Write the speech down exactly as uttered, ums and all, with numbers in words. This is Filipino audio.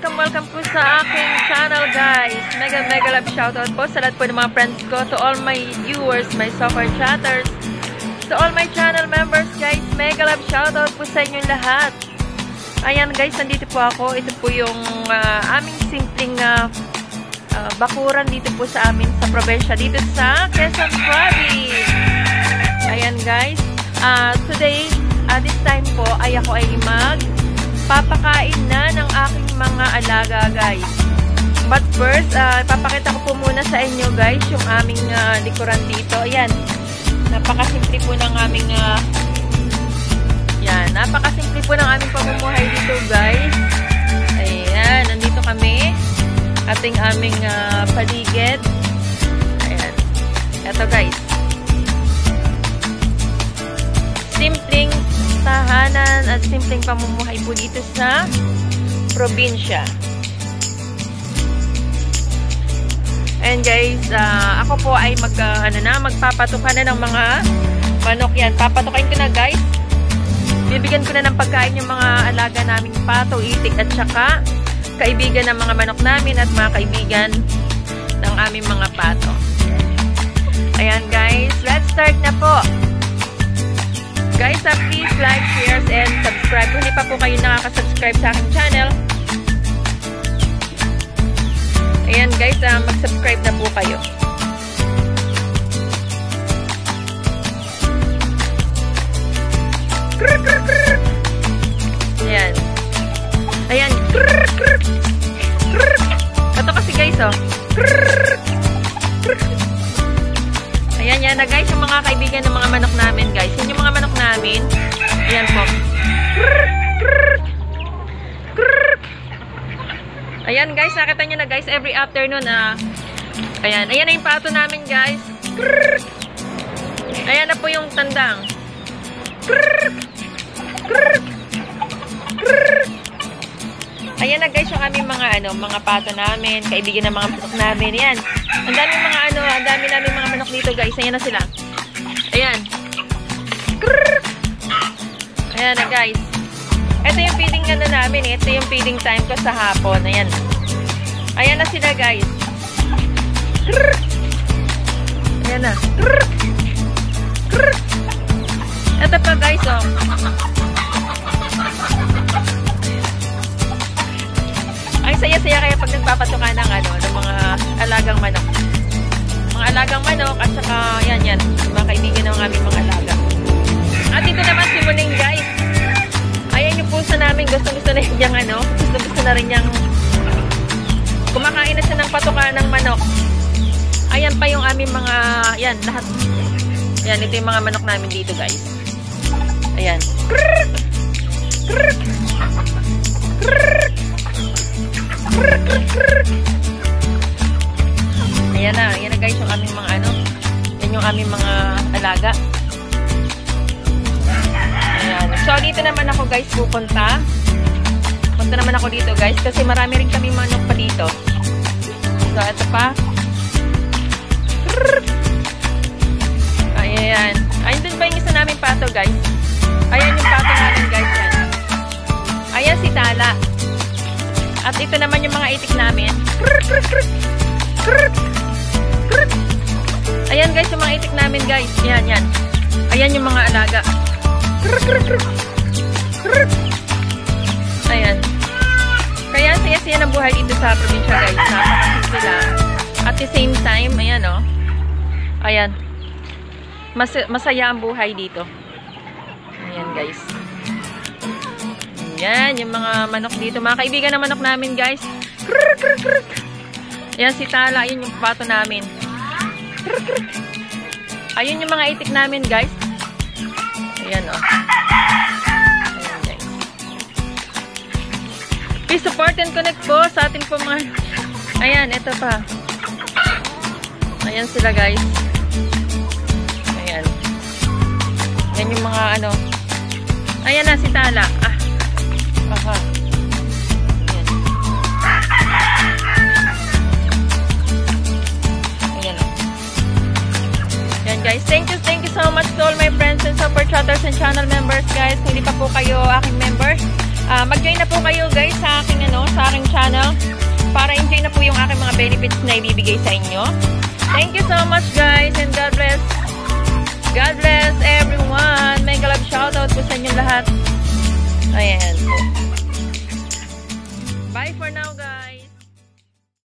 welcome, welcome po sa aking channel guys. Mega mega love shoutout po sa lahat po ng mga friends ko, to all my viewers, my soccer chatters, to all my channel members guys. Mega love shoutout po sa inyong lahat. Ayan guys, nandito po ako. Ito po yung uh, aming simpleng uh, uh, bakuran dito po sa amin sa probinsya, dito sa Quezon Province. Ayan guys, uh, today, uh, this time po ay ako ay mag papakain na ng aking mga alaga guys. But first, uh, papakita ko po muna sa inyo guys yung aming uh, likuran dito. Ayan, napakasimple po ng aming uh, yan, napakasimple po ng aming pamumuhay dito guys. Ayan, nandito kami ating aming uh, paligid. Ayan, eto guys, simpleng tahanan at simpleng pamumuhay po dito sa probinsya. And guys, uh, ako po ay mag, uh, ano na, magpapatukan na ng mga manok yan. Papatukain ko na guys. Bibigyan ko na ng pagkain yung mga alaga naming pato, itik at saka kaibigan ng mga manok namin at mga kaibigan ng aming mga pato. Ayan guys, let's start na po. Guys, uh, please like, share, and subscribe. Kung hindi pa po kayo nakaka-subscribe sa aking channel, ayan guys, uh, mag-subscribe na po kayo. Ayan. Ayan. Ito kasi guys, oh. Ayan, yan na guys, yung mga kaibigan ng mga manok namin guys. Yan yung mga manok namin. Ayan po. Ayan guys, nakita nyo na guys, every afternoon ah. Ayan, ayan na yung pato namin guys. Ayan na po yung tandang. Ayan na guys yung aming mga ano, mga pato namin, kaibigan ng mga manok namin. Ayan. Ang dami mga ano, ang dami namin mga manok dito guys. Ayan na sila. Ayan. Ayan na guys. Ito yung feeding ano namin. Ito yung feeding time ko sa hapon. Ayan. Ayan na sila guys. Ayan na. Ito pa guys oh. Ang saya-saya kaya pag nagpapatuka ng ano, ng mga alagang manok. Mga alagang manok at saka yan yan, mga kaibigan ng aming mga alaga. At dito naman si Muning guys. Ayan yung puso namin, gusto-gusto na yung ano, gusto-gusto na rin yung kumakain na siya ng patuka ng manok. Ayan pa yung aming mga, yan, lahat. Yan, ito yung mga manok namin dito guys. Ayan. Ayan na, ayan na guys yung aming mga ano, yan yung aming mga alaga. Ayan. So dito naman ako guys pupunta. Punta naman ako dito guys kasi marami rin kami manok pa dito. So ito pa. Ayan. Ayun dun ba yung isa namin pato guys? Ayan yung pato namin guys yan. Ayan si Tala. At ito naman yung mga itik namin. Ayan guys, yung mga itik namin guys. Yan, yan. Ayan yung mga alaga. Ayan. Kaya saya-saya ng buhay dito sa probinsya guys. Napakasimple lang. At the same time, ayan o. Oh. Ayan. Mas masaya ang buhay dito. Ayan guys. Yan, yung mga manok dito. Mga kaibigan ng manok namin, guys. Yan, si Tala. Ayun yung pato namin. Ayun yung mga itik namin, guys. Ayan, oh. Ayan, guys. Please support and connect po sa ating po mga... Ayan, ito pa. Ayan sila, guys. Ayan. Yan yung mga, ano... Ayan na, si Tala. Ah. Aha. Ayan. Ayan. Ayan guys. Thank you, thank you so much to all my friends and support chatters and channel members guys. Kung hindi pa po kayo aking member, uh, mag-join na po kayo guys sa aking ano, sa aking channel. benefits na ibibigay sa inyo. Thank you so much guys and God bless. God bless everyone. Mega love shoutout po sa inyo lahat. Ayan po. Bye for now guys.